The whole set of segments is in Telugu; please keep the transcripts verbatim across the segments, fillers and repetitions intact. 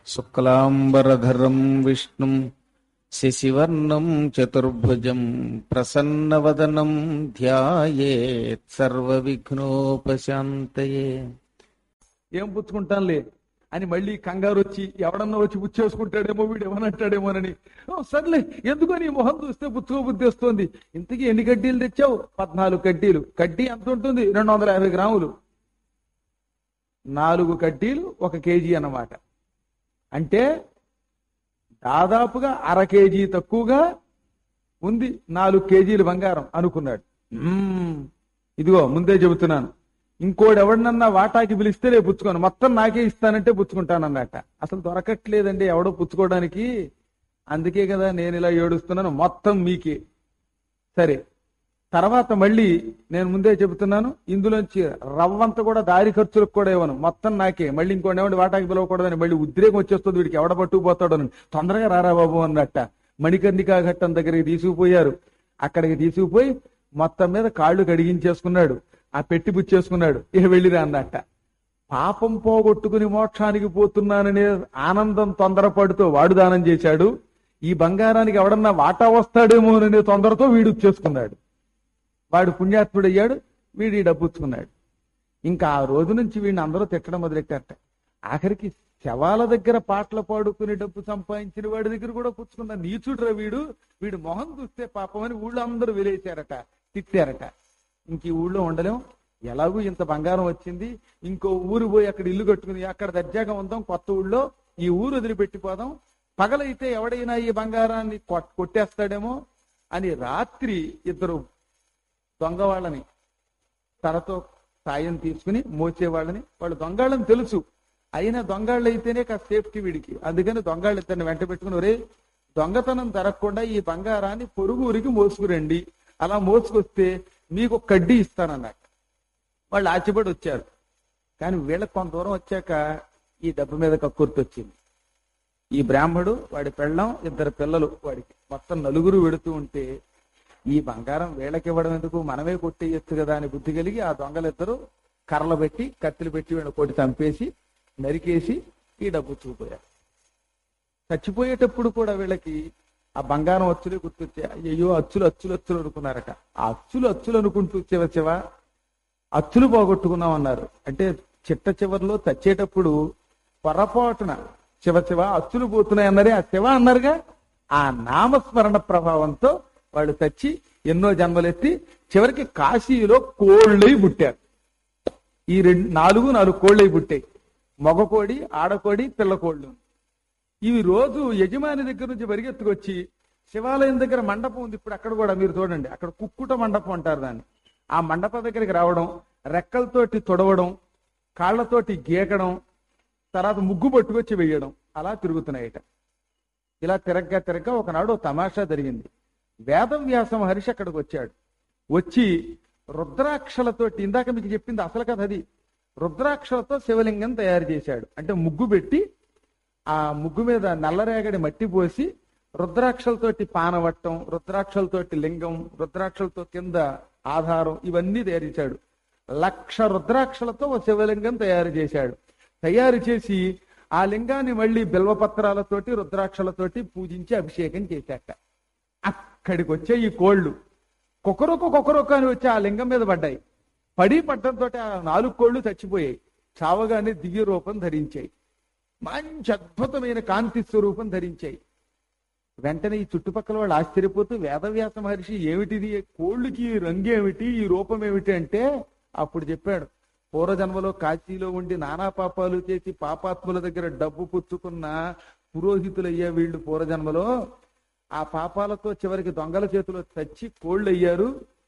శుక్లాంబరధరం విష్ణుం శశివర్ణం చతుర్భుజం ప్రసన్నవదనం ధ్యాయేత్ సర్వవిఘ్నోపశాంతయే. ఏం పుచ్చుకుంటానులే అని మళ్ళీ కంగారు వచ్చి ఎవడన్నా వచ్చి పుచ్చేసుకుంటాడేమో, వీడు ఏమనంటాడేమోనని, సర్లే ఎందుకో నీ మొహం చూస్తే పుచ్చుకో బుద్ధి వస్తుంది. ఇంతకీ ఎన్ని కడ్డీలు తెచ్చావు? పద్నాలుగు కడ్డీలు. కడ్డీ ఎంత ఉంటుంది? రెండు వందల యాభై గ్రాములు. నాలుగు కడ్డీలు ఒక కేజీ అన్నమాట. అంటే దాదాపుగా అర కేజీ తక్కువగా ఉంది నాలుగు కేజీలు బంగారం అనుకున్నాడు. ఇదిగో ముందే చెబుతున్నాను, ఇంకోడు ఎవడనన్నా వాటాకి పిలిస్తే రేపు పుచ్చుకోను, మొత్తం నాకే ఇస్తానంటే పుచ్చుకుంటానన్నట. అసలు దొరకట్లేదండి ఎవడో పుచ్చుకోవడానికి, అందుకే కదా నేను ఇలా ఏడుస్తున్నాను, మొత్తం మీకే. సరే, తర్వాత మళ్ళీ నేను ముందే చెబుతున్నాను, ఇందులోంచి రవ్వంత కూడా దారి ఖర్చులకు కూడా ఇవ్వను, మొత్తం నాకే. మళ్ళీ ఇంకోటి ఎవడి వాటాకి పిలవకూడదని మళ్ళీ ఉద్రేకం వచ్చేస్తుంది, వీడికి ఎవడ పట్టుకుపోతాడు అని. తొందరగా రారా బాబు అన్నట్ట మణికర్ణికా ఘట్టం దగ్గరికి తీసుకుపోయారు. అక్కడికి తీసుకుపోయి మొత్తం మీద కాళ్ళు కడిగించేసుకున్నాడు, ఆ పెట్టి పుచ్చేసుకున్నాడు. ఇక వెళ్ళిరా అన్నట్ట. పాపం పోగొట్టుకుని మోక్షానికి పోతున్నాననే ఆనందం తొందరపడుతూ వాడు దానం చేశాడు. ఈ బంగారానికి ఎవడన్నా వాటా వస్తాడేమోననే తొందరతో వీడు చేసుకున్నాడు. వాడు పుణ్యాత్ముడయ్యాడు, వీడి డబ్బు పుచ్చుకున్నాడు. ఇంకా ఆ రోజు నుంచి వీడిని అందరూ తిట్టడం మొదలెట్టారట. ఆఖరికి శవాల దగ్గర పాటలు పాడుకుని డబ్బు సంపాదించిన వాడి దగ్గర కూడా పుచ్చుకున్న నీచుడురా వీడు, వీడు మొహం చూస్తే పాపం అని ఊళ్ళో అందరూ వెలేశారట, తిట్టారట. ఇంక ఈ ఊళ్ళో ఉండలేం, ఎలాగూ ఇంత బంగారం వచ్చింది, ఇంకో ఊరు పోయి అక్కడ ఇల్లు కట్టుకుని అక్కడ దర్జాగా ఉందాం, కొత్త ఊళ్ళో ఈ ఊరు వదిలిపెట్టిపోదాం, పగలైతే ఎవడైనా ఈ బంగారాన్ని కొట్టేస్తాడేమో అని రాత్రి ఇద్దరు దొంగ వాళ్ళని తనతో సాయం తీసుకుని మోసేవాళ్ళని, వాళ్ళు దొంగాళ్ళని తెలుసు, అయినా దొంగాళ్ళు అయితేనే కాస్త సేఫ్టీ వీడికి, అందుకని దొంగాళ్ళు ఇద్దరిని వెంట పెట్టుకుని, ఒరే దొంగతనం జరగకుండా ఈ బంగారాన్ని పొరుగు ఊరికి మోసుకురండి, అలా మోసుకొస్తే మీకు ఒక కడ్డీ ఇస్తానన్నట్టు. వాళ్ళు ఆచిపడి వచ్చారు. కానీ వీళ్ళకి కొంత దూరం వచ్చాక ఈ డబ్బు మీద కక్కుర్తి వచ్చింది. ఈ బ్రాహ్మడు, వాడి పెళ్ళం, ఇద్దరు పిల్లలు, వాడికి మొత్తం నలుగురు వెడుతూ ఉంటే ఈ బంగారం వీళ్ళకి ఇవ్వడం ఎందుకు, మనమే కొట్టేయచ్చు కదా అని బుద్ధి కలిగి ఆ దొంగలిద్దరూ కర్రలు పెట్టి కత్తులు పెట్టి వీళ్ళని కొట్టి చంపేసి నరికేసి ఈ డబ్బు చూపోయారు. చచ్చిపోయేటప్పుడు కూడా వీళ్ళకి ఆ బంగారం అచ్చులే గుర్తొచ్చా. అయ్యో అచ్చులు అచ్చులు అచ్చులు అనుకున్నారట. ఆ అచ్చులు అచ్చులు అనుకుంటూ చివ చివ అచ్చులు పోగొట్టుకున్నాం అన్నారు. అంటే చిట్ట చివరిలో చచ్చేటప్పుడు పొరపాటున చివ చివ అచ్చులు పోతున్నాయి అన్నారే, ఆ శివ అన్నారుగా, ఆ నామస్మరణ ప్రభావంతో వాళ్ళు చచ్చి ఎన్నో జన్మలెత్తి చివరికి కాశీలో కోళ్ళై పుట్టారు. ఈ రెండు నాలుగు నాలుగు కోళ్ళై పుట్టాయి, మగ కోడి, ఆడకోడి, పిల్ల కోళ్ళు. ఇవి రోజు యజమాని దగ్గర నుంచి పరిగెత్తుకొచ్చి శివాలయం దగ్గర మండపం ఉంది, ఇప్పుడు అక్కడ కూడా మీరు చూడండి, అక్కడ కుక్కుట మండపం అంటారు దాన్ని. ఆ మండపం దగ్గరికి రావడం, రెక్కలతోటి తొడవడం, కాళ్లతోటి గీకడం, తర్వాత ముగ్గు పట్టుకొచ్చి వేయడం, అలా తిరుగుతున్నాయట. ఇలా తిరగ్గా తిరగ్గా ఒకనాడు తమాషా జరిగింది. వేదవ్యాస మహర్షి అక్కడికి వచ్చాడు. వచ్చి రుద్రాక్షలతోటి, ఇందాక మీకు చెప్పింది అసలు కథ అది, రుద్రాక్షలతో శివలింగం తయారు చేశాడు. అంటే ముగ్గు పెట్టి ఆ ముగ్గు మీద నల్లరేగడి మట్టి పోసి రుద్రాక్షలతోటి పానవట్టం, రుద్రాక్షలతోటి లింగం, రుద్రాక్షలతో కింద ఆధారం, ఇవన్నీ తయారు చేశాడు. లక్ష రుద్రాక్షలతో ఒక శివలింగం తయారు చేశాడు. తయారు చేసి ఆ లింగాన్ని మళ్ళీ బిల్వపత్రాలతోటి రుద్రాక్షలతోటి పూజించి అభిషేకం చేశాక అక్కడికి వచ్చే ఈ కోళ్లు కొకరొక కొకరొక అని వచ్చి ఆ లింగం మీద పడ్డాయి. పడి పడ్డంతో ఆ నాలుగు కోళ్లు చచ్చిపోయాయి. చావగానే దివ్య రూపం ధరించాయి, మంచి అద్భుతమైన కాంతి స్వరూపం ధరించాయి. వెంటనే ఈ చుట్టుపక్కల వాళ్ళు ఆశ్చర్యపోతూ, వేదవ్యాస మహర్షి ఏమిటిది, కోళ్ళకి రంగు ఏమిటి, ఈ రూపం ఏమిటి అంటే అప్పుడు చెప్పాడు, పూర్వజన్మలో కాశీలో ఉండి నానా పాపాలు చేసి పాపాత్ముల దగ్గర డబ్బు పుచ్చుకున్న పురోహితులయ్యా వీళ్ళు పూర్వజన్మలో. ఆ పాపాలతో చివరికి దొంగల చేతిలో చచ్చి కోళ్ళు అయ్యారు.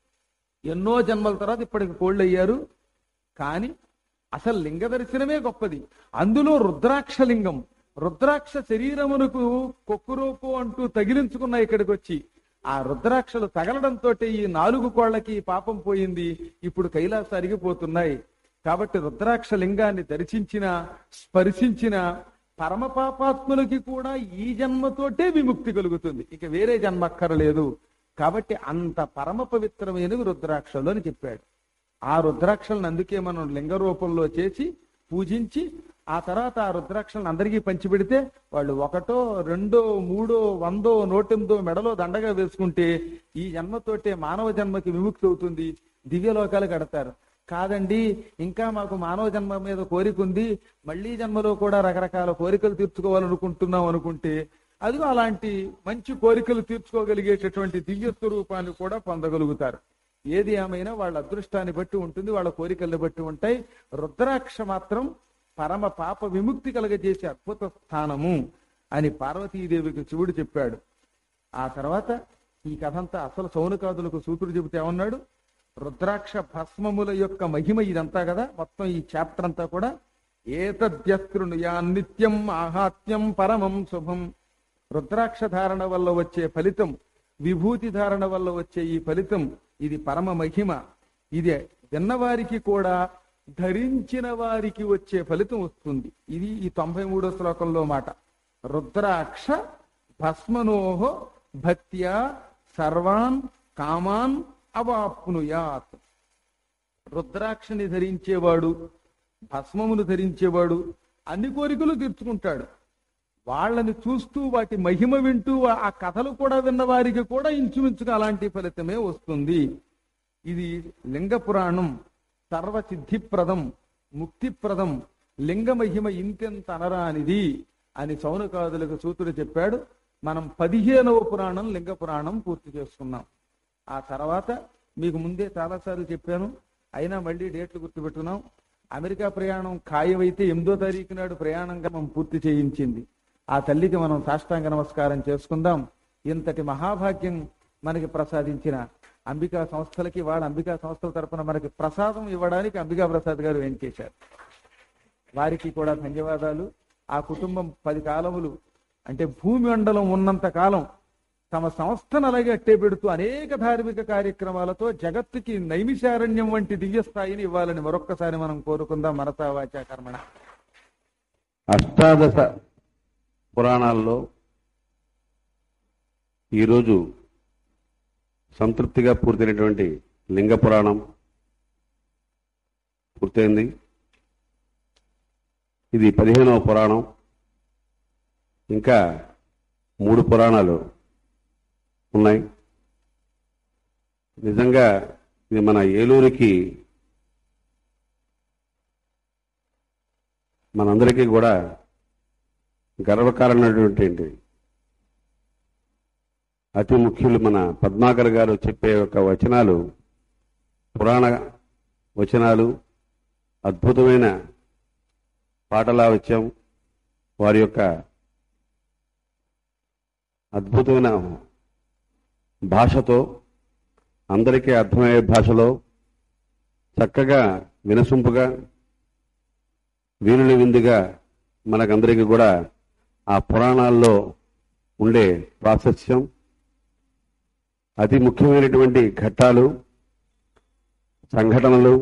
ఎన్నో జన్మల తర్వాత ఇప్పటికి కోళ్ళు అయ్యారు. కానీ అసలు లింగ దర్శనమే గొప్పది. అందులో రుద్రాక్ష లింగం, రుద్రాక్ష శరీరమునకు కొక్కురోకు అంటూ తగిలించుకున్న ఇక్కడికి వచ్చి ఆ రుద్రాక్షలు తగలడంతో ఈ నాలుగు కోళ్లకి పాపం పోయింది, ఇప్పుడు కైలాస అరిగిపోతున్నాయి. కాబట్టి రుద్రాక్ష లింగాన్ని దర్శించిన స్పర్శించిన పరమ పాపాత్ములకి కూడా ఈ జన్మతోటే విముక్తి కలుగుతుంది, ఇక వేరే జన్మ అక్కర్లేదు. కాబట్టి అంత పరమ పవిత్రమైనవి రుద్రాక్షలు అని చెప్పాడు. ఆ రుద్రాక్షలను అందుకే మనం లింగ రూపంలో చేసి పూజించి ఆ తర్వాత ఆ రుద్రాక్షలను అందరికీ పంచిపెడితే వాళ్ళు ఒకటో రెండో మూడో వందో నూటెనిమిదో మెడలో దండగా వేసుకుంటే ఈ జన్మతోటే మానవ జన్మకి విముక్తి అవుతుంది, దివ్యలోకాలు కడతారు. కాదండి ఇంకా మాకు మానవ జన్మ మీద కోరిక ఉంది, మళ్ళీ జన్మలో కూడా రకరకాల కోరికలు తీర్చుకోవాలనుకుంటున్నాం అనుకుంటే అదిగో అలాంటి మంచి కోరికలు తీర్చుకోగలిగేటటువంటి దివ్య స్వరూపాన్ని కూడా పొందగలుగుతారు. ఏది ఏమైనా వాళ్ళ అదృష్టాన్ని బట్టి ఉంటుంది, వాళ్ళ కోరికల్ని బట్టి ఉంటాయి. రుద్రాక్ష మాత్రం పరమ పాప విముక్తి కలగజేసే అద్భుత స్థానము అని పార్వతీదేవికి శివుడు చెప్పాడు. ఆ తర్వాత ఈ కథంతా అసలు సౌనకాదులకు సూతుడు చెబితే ఏమన్నాడు, రుద్రాక్ష భస్మముల యొక్క మహిమ ఇదంతా కదా, మొత్తం ఈ చాప్టర్ అంతా కూడా ఏతద్యస్కృణుయా నిత్యం ఆహాత్యం పరమం శుభం. రుద్రాక్ష ధారణ వల్ల వచ్చే ఫలితం, విభూతి ధారణ వల్ల వచ్చే ఈ ఫలితం ఇది పరమ మహిమ. ఇది విన్నవారికి కూడా ధరించిన వారికి వచ్చే ఫలితం వస్తుంది. ఇది ఈ తొంభై మూడో శ్లోకంలో మాట. రుద్రాక్ష భస్మనోహో భక్త్యా సర్వాన్ కామాన్ అవాప్నుయాత్. రుద్రాక్షని ధరించేవాడు, భస్మమును ధరించేవాడు అన్ని కోరికలు తీర్చుకుంటాడు. వాళ్ళని చూస్తూ వాటి మహిమ వింటూ ఆ కథలు కూడా విన్న వారికి కూడా ఇంచుమించుగా అలాంటి ఫలితమే వస్తుంది. ఇది లింగ పురాణం, సర్వసిద్ధిప్రదం, ముక్తిప్రదం, లింగ మహిమ ఇంతెంత అనరానిది అని సౌనకాదులకు సూతుడు చెప్పాడు. మనం పదిహేనవ పురాణం లింగ పురాణం పూర్తి చేసుకున్నాం. ఆ తర్వాత మీకు ముందే చాలాసార్లు చెప్పాను, అయినా మళ్ళీ డేట్లు గుర్తుపెట్టుకున్నాం. అమెరికా ప్రయాణం ఖాయమైతే ఎనిమిదో తారీఖు నాడు ప్రయాణంగా మనం పూర్తి చేయించింది. ఆ తల్లికి మనం సాష్టాంగ నమస్కారం చేసుకుందాం. ఇంతటి మహాభాగ్యం మనకి ప్రసాదించిన అంబికా సంస్థలకి, వాళ్ళ అంబికా సంస్థల తరపున మనకి ప్రసాదం ఇవ్వడానికి అంబికా ప్రసాద్ గారు ఏం చేశారు, వారికి కూడా ధన్యవాదాలు. ఆ కుటుంబం పది కాలములు అంటే భూమి మండలం ఉన్నంత కాలం తమ సంస్థను అలాగే అట్టే పెడుతూ అనేక ధార్మిక కార్యక్రమాలతో జగత్తుకి నైమిషారణ్యం వంటి దివ్య స్థాయిని ఇవ్వాలని మరొక్కసారి మనం కోరుకుందాం. మనసా వాచా కర్మణ. అష్టాదశ పురాణాల్లో ఈరోజు సంతృప్తిగా పూర్తయినటువంటి లింగ పురాణం పూర్తయింది. ఇది పదిహేనవ పురాణం. ఇంకా మూడు పురాణాలు ఉన్నాయి. నిజంగా ఇది మన ఏలూరికి, మనందరికీ కూడా గర్వకారణమైనటువంటి అతి ముఖ్యులు మన పద్మాకర్ గారు చెప్పే ఒక వచనాలు, పురాణ వచనాలు, అద్భుతమైన పాటలా వచ్చాం. వారి యొక్క అద్భుతమైన భాషతో, అందరికీ అర్థమయ్యే భాషలో చక్కగా వినసొంపుగా వీరుల విందుగా మనకందరికీ కూడా ఆ పురాణాల్లో ఉండే ప్రాశస్త్యం, అతి ముఖ్యమైనటువంటి ఘట్టాలు, సంఘటనలు,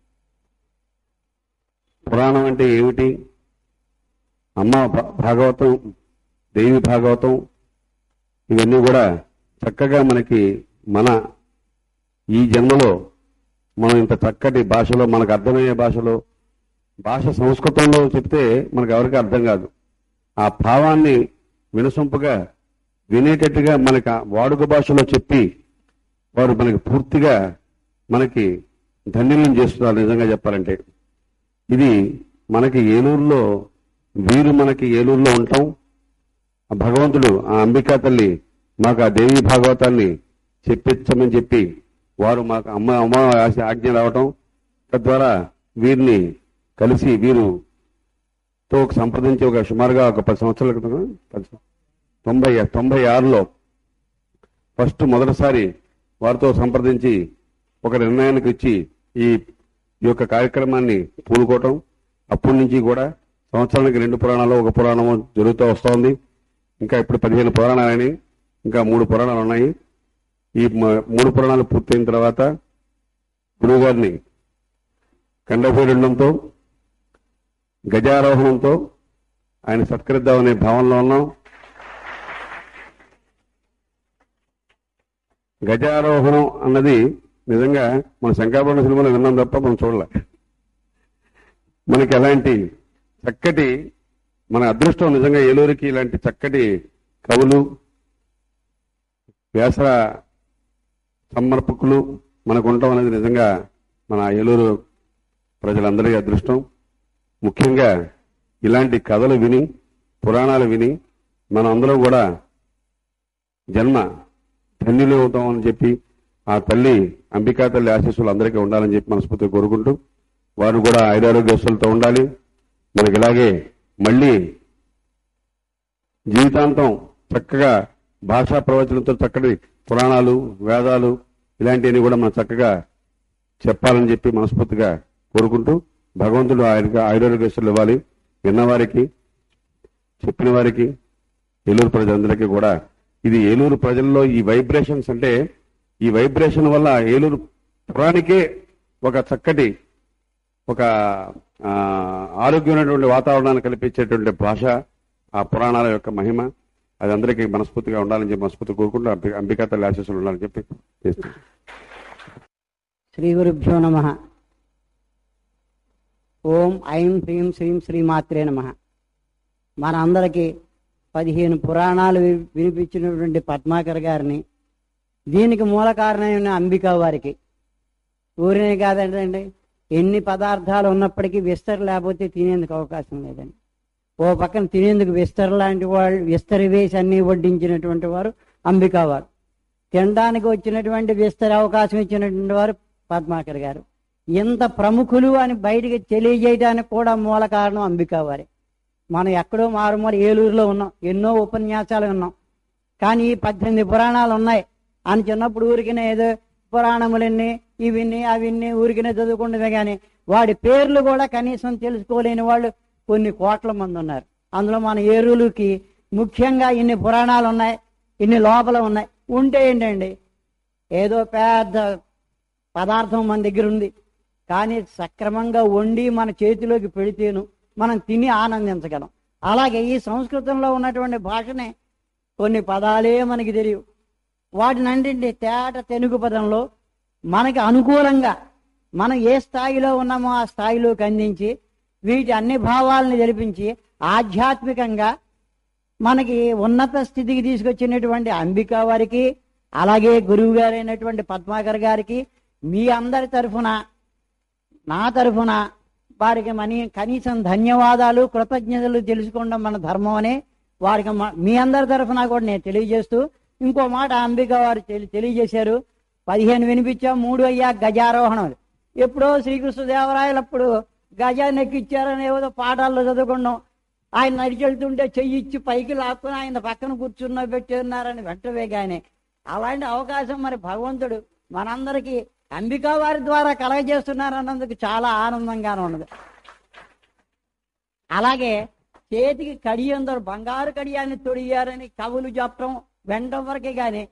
పురాణం అంటే ఏమిటి, అమ్మ భాగవతం, దేవి భాగవతం, ఇవన్నీ కూడా చక్కగా మనకి మన ఈ జన్మలో మనం ఇంత చక్కటి భాషలో, మనకు అర్థమయ్యే భాషలో, భాష సంస్కృతంలో చెప్తే మనకు ఎవరికి అర్థం కాదు. ఆ భావాన్ని వినసొంపుగా వినేటట్టుగా మనకి వాడుక భాషలో చెప్పి వారు మనకి పూర్తిగా మనకి ధన్యులను చేస్తున్నారు. నిజంగా చెప్పాలంటే ఇది మనకి ఏలూరులో, వీరు మనకి ఏలూరులో ఉంటాం. ఆ భగవంతుడు, ఆ అంబికా తల్లి మాకు ఆ దేవి భాగవతాన్ని చెప్పించమని చెప్పి వారు మాకు అమ్మ అమ్మ ఆజ్ఞ రావటం, తద్వారా వీరిని కలిసి వీరుతో ఒక సంప్రదించి ఒక సుమారుగా ఒక పది సంవత్సరాల క్రితం, తొంభై తొంభై ఆరులో ఫస్ట్ మొదటిసారి వారితో సంప్రదించి ఒక నిర్ణయానికి ఇచ్చి ఈ యొక్క కార్యక్రమాన్ని పూనుకోవటం. అప్పటి నుంచి కూడా సంవత్సరానికి రెండు పురాణాలు, ఒక పురాణము జరుగుతూ వస్తోంది. ఇంకా ఇప్పుడు పదిహేను పురాణాలని, ఇంకా మూడు పురాణాలు ఉన్నాయి. ఈ మూడు పురాణాలు పూర్తయిన తర్వాత గురువు గారిని కండపేరుండంతో, గజారోహణంతో ఆయన సత్కరిద్దామనే భావనలో ఉన్నాం. గజారోహణం అన్నది నిజంగా మన శంకరాభరణ సినిమాలో విన్నాం తప్ప మనం చూడలే. మనకి ఎలాంటి చక్కటి మన అదృష్టం నిజంగా ఏలూరుకి ఇలాంటి చక్కటి కవులు వ్యాస సమర్పకులు మనకు ఉండటం అనేది నిజంగా మన ఏలూరు ప్రజలందరి అదృష్టం. ముఖ్యంగా ఇలాంటి కథలు విని పురాణాలు విని మనం అందరం కూడా జన్మ ధన్యులు అవుతామని చెప్పి ఆ తల్లి అంబికా తల్లి ఆశీస్సులు అందరికీ ఉండాలని చెప్పి మనస్ఫూర్తిగా కోరుకుంటూ వారు కూడా ఆయురారోగ్యస్తులతో ఉండాలి. మనకి ఇలాగే మళ్ళీ జీవితాంతం చక్కగా భాషా ప్రవచనంతో చక్కటి పురాణాలు వేదాలు ఇలాంటివన్నీ కూడా మనం చక్కగా చెప్పాలని చెప్పి మనస్ఫూర్తిగా కోరుకుంటూ భగవంతుడు ఆయన ఆయురారోగ్యస్తులు ఇవ్వాలి. విన్నవారికి చెప్పిన వారికి ఏలూరు ప్రజలందరికీ కూడా ఇది ఏలూరు ప్రజల్లో ఈ వైబ్రేషన్స్ అంటే ఈ వైబ్రేషన్ వల్ల ఏలూరు పురానికే ఒక చక్కటి ఒక ఆరోగ్యమైనటువంటి వాతావరణాన్ని కల్పించేటువంటి భాష ఆ పురాణాల యొక్క మహిమ అది అందరికీ మనస్ఫూర్తిగా ఉండాలని చెప్పి మనస్ఫూర్తి కోరుకుంటూ అంబికా తల్లి ఆశీస్సులు ఉండాలని చెప్పి చేస్తున్నాను. శ్రీ గురుభ్యో నమః. ఓం ఐం హ్రీం శ్రీం శ్రీమాత్రే నమః. మన అందరికీ పదిహేను పురాణాలు వినిపించినటువంటి పద్మాకర్ గారిని, దీనికి మూల కారణమైన అంబికా వారికి ఊరినే కాదండి, ఎన్ని పదార్థాలు ఉన్నప్పటికీ విస్తరి లేకపోతే తినేందుకు అవకాశం లేదండి. ఓ పక్కన తినేందుకు విస్తరి లాంటి వాళ్ళు విస్తరి వేసి అన్ని వడ్డించినటువంటి వారు అంబికా వారు. తినడానికి వచ్చినటువంటి విస్తరి అవకాశం ఇచ్చినటువంటి వారు పద్మాకర్ గారు. ఎంత ప్రముఖులు అని బయటికి తెలియజేయడానికి కూడా మూల కారణం అంబికా వారే. మనం ఎక్కడో మారుమూల ఏలూరులో ఉన్నాం, ఎన్నో ఉపన్యాసాలు ఉన్నాం, కానీ ఈ పద్దెనిమిది పురాణాలు ఉన్నాయి అని చిన్నప్పుడు ఊరికినే ఏదో పురాణములన్నీ ఇవిన్ని అవిన్ని ఊరికినే చదువుకుంటే కానీ వాడి పేర్లు కూడా కనీసం తెలుసుకోలేని వాళ్ళు కొన్ని కోట్ల మంది ఉన్నారు. అందులో మన ఏలూరుకి ముఖ్యంగా ఇన్ని పురాణాలు ఉన్నాయి, ఇన్ని లోపల ఉన్నాయి. ఉంటే ఏంటండి, ఏదో పెద్ద పదార్థం మన దగ్గర ఉంది, కానీ సక్రమంగా వండి మన చేతిలోకి పెడితేను మనం తిని ఆనందించగలం. అలాగే ఈ సంస్కృతంలో ఉన్నటువంటి భాషనే కొన్ని పదాలే మనకి తెలియవు. వాటినంటే తేట తెలుగు పదంలో మనకి అనుకూలంగా మనం ఏ స్థాయిలో ఉన్నామో ఆ స్థాయిలోకి అందించి వీటి అన్ని భావాలని తెలిపించి ఆధ్యాత్మికంగా మనకి ఉన్నత స్థితికి తీసుకొచ్చినటువంటి అంబికా వారికి, అలాగే గురువు గారైనటువంటి పద్మాకర్ గారికి మీ అందరి తరఫున నా తరఫున వారికి మనీ కనీసం ధన్యవాదాలు కృతజ్ఞతలు తెలుసుకోవడం మన ధర్మం అని వారికి మీ అందరి తరఫున కూడా నేను తెలియజేస్తూ, ఇంకో మాట అంబికా వారు తెలియజేశారు. పదిహేను వినిపించా, మూడు అయ్యా గజారోహణం. ఎప్పుడో శ్రీకృష్ణదేవరాయలప్పుడు గజాన్ని ఎక్కిచ్చారని ఏదో పాఠాల్లో చదువుకున్నాం. ఆయన నడిచెళ్తుంటే చెయ్యి ఇచ్చి పైకి లాక్కుని ఆయన పక్కన కూర్చున్న పెట్టి ఉన్నారని వెంటనే కానీ అలాంటి అవకాశం మరి భగవంతుడు మనందరికీ అంబికా వారి ద్వారా కలగజేస్తున్నారన్నందుకు చాలా ఆనందంగానే ఉన్నది. అలాగే చేతికి కడియందరు బంగారు కడియాన్ని తొడిగారని కవులు చెప్పడం వెంటం వరకే కానీ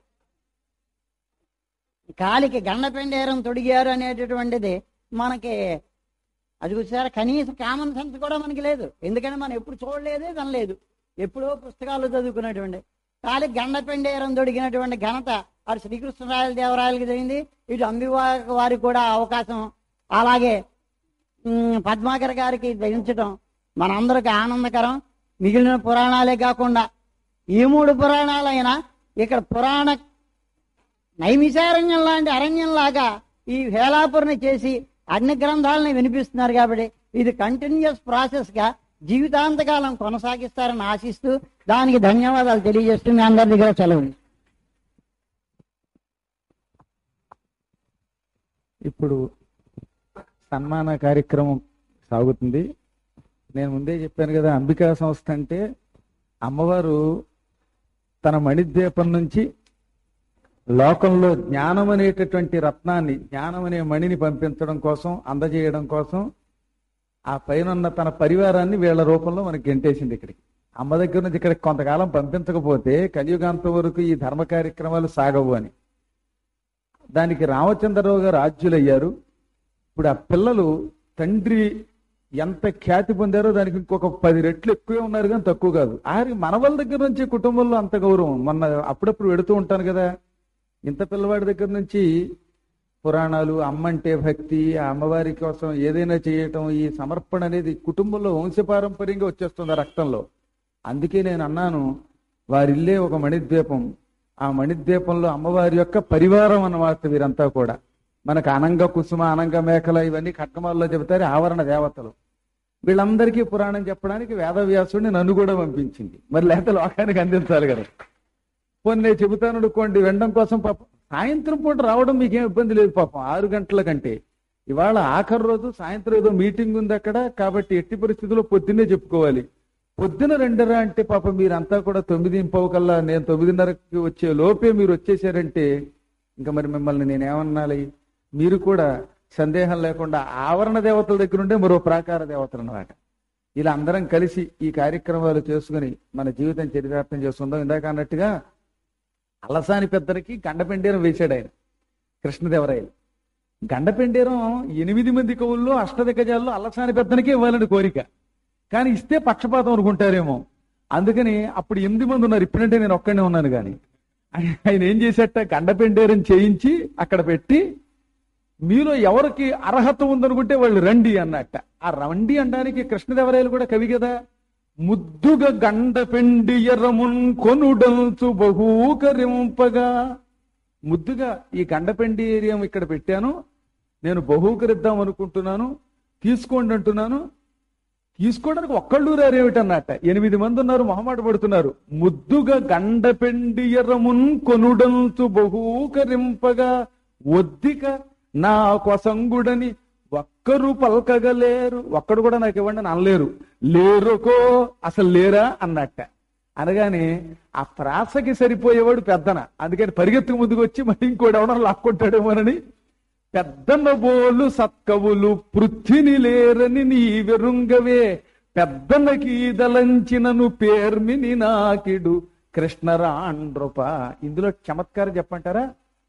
కాలికి గండపెండేరం తొడిగారు అనేటటువంటిది మనకి అది చూసారా, కనీసం కామన్ సెన్స్ కూడా మనకి లేదు. ఎందుకంటే మనం ఎప్పుడు చూడలేదు వినలేదు, ఎప్పుడో పుస్తకాలు చదువుకున్నటువంటి కాలికి గండపెండేరం తొడిగినటువంటి ఘనత అటు శ్రీకృష్ణరాయల దేవరాయలకి జరిగింది, ఇటు అంబికా వారికి కూడా అవకాశం అలాగే పద్మాకర్ గారికి ధరించడం మనందరికి ఆనందకరం. మిగిలిన పురాణాలే కాకుండా ఈ మూడు పురాణాలైనా ఇక్కడ పురాణ నైమిషారణ్యం లాంటి అరణ్యంలాగా ఈ హేళాపురని చేసి అన్ని గ్రంథాలని వినిపిస్తున్నారు. కాబట్టి ఇది కంటిన్యూస్ ప్రాసెస్ గా జీవితాంతకాలం కొనసాగిస్తారని ఆశిస్తూ దానికి ధన్యవాదాలు తెలియజేస్తూ మీ అందరి దగ్గర సెలవు. ఇప్పుడు సన్మాన కార్యక్రమం సాగుతుంది. నేను ముందే చెప్పాను కదా, అంబికా సంస్థ అంటే అమ్మవారు తన మణిద్వీపం నుంచి లోకంలో జ్ఞానం అనేటటువంటి రత్నాన్ని, జ్ఞానం అనే మణిని పంపించడం కోసం, అందజేయడం కోసం ఆ పైన తన పరివారాన్ని వీళ్ళ రూపంలో మనకి గెంటేసింది ఇక్కడికి. అమ్మ దగ్గర నుంచి ఇక్కడికి కొంతకాలం పంపించకపోతే కలియుగాంతం వరకు ఈ ధర్మ కార్యక్రమాలు సాగవు అని దానికి రామచంద్రరావు గారు ఆజ్యులయ్యారు. ఇప్పుడు ఆ పిల్లలు తండ్రి ఎంత ఖ్యాతి పొందారో దానికి ఇంకొక పది రెట్లు ఎక్కువే ఉన్నారు కానీ తక్కువ కాదు. ఆరి మనవల దగ్గర నుంచి కుటుంబంలో అంత గౌరవం. మొన్న అప్పుడప్పుడు వెడుతూ ఉంటాను కదా, ఇంత పిల్లవాడి దగ్గర నుంచి పురాణాలు, అమ్మంటే భక్తి, ఆ అమ్మవారి కోసం ఏదైనా చేయటం, ఈ సమర్పణ అనేది కుటుంబంలో వంశపారంపర్యంగా వచ్చేస్తుంది ఆ రక్తంలో. అందుకే నేను అన్నాను, వారిల్లే ఒక మణిద్వీపం, ఆ మణిద్వీపంలో అమ్మవారి యొక్క పరివారం అన్నమాట వీరంతా కూడా. మనకు అనంగ కుసుమ, అనంగ మేకల ఇవన్నీ ఖడ్గమాల్లో చెబుతారు, ఆవరణ దేవతలు. వీళ్ళందరికీ పురాణం చెప్పడానికి వేదవ్యాసుడిని నన్ను కూడా పంపించింది. మరి లేకపోతే లోకానికి అందించాలి కదా. పోనీ నేను చెబుతాను అనుకోండి, వినడం కోసం పాపం సాయంత్రం పూట రావడం మీకేం ఇబ్బంది లేదు పాపం, ఆరు గంటల కంటే. ఇవాళ ఆఖరి రోజు సాయంత్రం ఏదో మీటింగ్ ఉంది అక్కడ, కాబట్టి ఎట్టి పరిస్థితుల్లో పొద్దున్నే చెప్పుకోవాలి. పొద్దున రెండరా అంటే పాపం మీరంతా కూడా తొమ్మిది ఇంపవు కల్లా, నేను తొమ్మిదిన్నరకి వచ్చే లోపే మీరు వచ్చేసారంటే ఇంకా మరి మిమ్మల్ని నేనేమన్నాలి. మీరు కూడా సందేహం లేకుండా ఆవరణ దేవతల దగ్గర ఉండే మరో ప్రాకార దేవతలు అన్నమాట. ఇలా అందరం కలిసి ఈ కార్యక్రమాలు చేసుకుని మన జీవితం చరితార్థం చేసుకుందాం. ఇందాక అన్నట్టుగా అలసాని పెద్దరికి గండపెండేరం వేశాడు ఆయన కృష్ణదేవరాయలు. గండపెండేరం ఎనిమిది మంది కవుల్లో అష్టదిగ్గజాల్లో అలసాని పెద్దనికే ఇవ్వాలని కోరిక, కానీ ఇస్తే పక్షపాతం అనుకుంటారేమో. అందుకని అప్పుడు ఎనిమిది మంది ఉన్నారు, ఇప్పుడంటే నేను ఒక్కడే ఉన్నాను. కానీ ఆయన ఏం చేసేట, గండపెండేరం చేయించి అక్కడ పెట్టి మీలో ఎవరికి అర్హత ఉందనుకుంటే వాళ్ళు రండి అన్నట్ట. ఆ రండి అనడానికి కృష్ణదేవరాయలు కూడా కవి కదా. ముద్దుగా గండ పెండి ఎర్రమున్ కొనుడంచు బహూకరింపగా, ముద్దుగా ఈ గండపెండి ఏరియం ఇక్కడ పెట్టాను, నేను బహూకరిద్దాం అనుకుంటున్నాను, తీసుకోండి అంటున్నాను. తీసుకోవడానికి ఒక్కళ్ళు రారేమిటన్నట్ట, ఎనిమిది మంది ఉన్నారు, మొహమాట పడుతున్నారు. ముద్దుగా గండపెండి ఎర్రమున్ కొనుడంచు బహూకరింపగా ఒద్దిక నా కొసంగుడని ఒక్కరు పలకగలేరు, ఒక్కడు కూడా నాకు ఇవ్వండి అని అనలేరు. లేరుకో అసలు లేరా అన్నట్ట. అనగానే ఆ ప్రాసకి సరిపోయేవాడు పెద్దన, అందుకని పరిగెత్తుకు ముందుకు వచ్చి మరి ఇంకోటి ఎవడన్నా లాక్కుంటాడేమోనని, పెద్దన బోలు సత్కవులు పృథ్విని లేరని నీ వెరుంగవే, పెద్దనకి దలంచినను పేర్మిని నాకిడు కృష్ణరాండ్రూప. ఇందులో చమత్కారం చెప్పంటారా?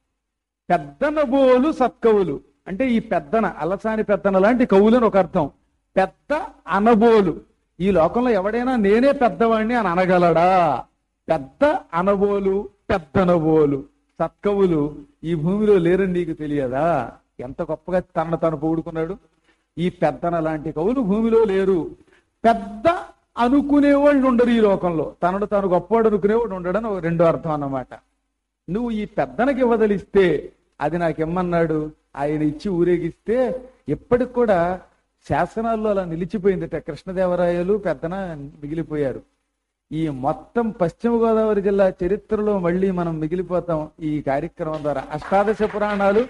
పెద్దన బోలు సత్కవులు అంటే ఈ పెద్దన, అలసాని పెద్దన లాంటి కవులని ఒక అర్థం. పెద్ద అనబోలు, ఈ లోకంలో ఎవడైనా నేనే పెద్దవాడిని అని అనగలడా? పెద్ద అనబోలు, పెద్దనబోలు సత్కవులు ఈ భూమిలో లేరని నీకు తెలియదా? ఎంత గొప్పగా తనను తను పొగుడుకున్నాడు. ఈ పెద్దన లాంటి కవులు భూమిలో లేరు. పెద్ద అనుకునేవాళ్ళు ఉండరు ఈ లోకంలో, తనను తాను గొప్పవాడు అనుకునేవాడు ఉండడం రెండో అర్థం అన్నమాట. నువ్వు ఈ పెద్దనకి ఇవ్వదలిస్తే అది నాకెమ్మన్నాడు, ఆయన ఇచ్చి ఊరేగిస్తే ఎప్పటికి కూడా శాసనాల్లో అలా నిలిచిపోయిందట. కృష్ణదేవరాయలు పెద్దన మిగిలిపోయారు. ఈ మొత్తం పశ్చిమ గోదావరి జిల్లా చరిత్రలో మళ్ళీ మనం మిగిలిపోతాం ఈ కార్యక్రమం ద్వారా. అష్టాదశ పురాణాలు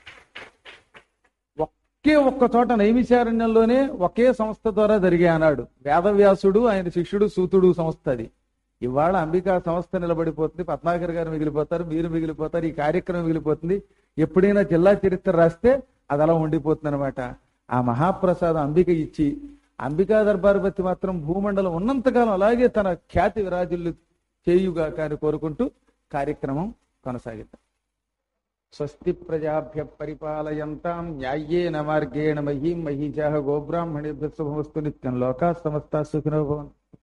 ఒకే ఒక్క చోట నైమిశారణ్యంలోనే ఒకే సంస్థ ద్వారా జరిగే అన్నాడు. వేదవ్యాసుడు ఆయన శిష్యుడు సూతుడు సంస్థ అది. ఇవాళ అంబికా సంస్థ నిలబడిపోతుంది, పద్మాకర్ గారు మిగిలిపోతారు, మీరు మిగిలిపోతారు, ఈ కార్యక్రమం మిగిలిపోతుంది. ఎప్పుడైనా జిల్లా చరిత్ర రాస్తే అది అలా ఉండిపోతుంది అనమాట. ఆ మహాప్రసాదం అంబిక ఇచ్చి, అంబికా దర్బారుపతి మాత్రం భూమండలం ఉన్నంతకాలం అలాగే తన ఖ్యాతి విరాజులు చేయుగా కానీ కోరుకుంటూ కార్యక్రమం కొనసాగిద్దాం. స్వస్తి ప్రజాభ్య పరిపాలయంతాం న్యాయేన మార్గేణ మహీం మహీజాః గోబ్రాహ్మణేభ్యః శుభమస్తు నిత్యం. లోకా సమస్తా సుఖినో భవంతు.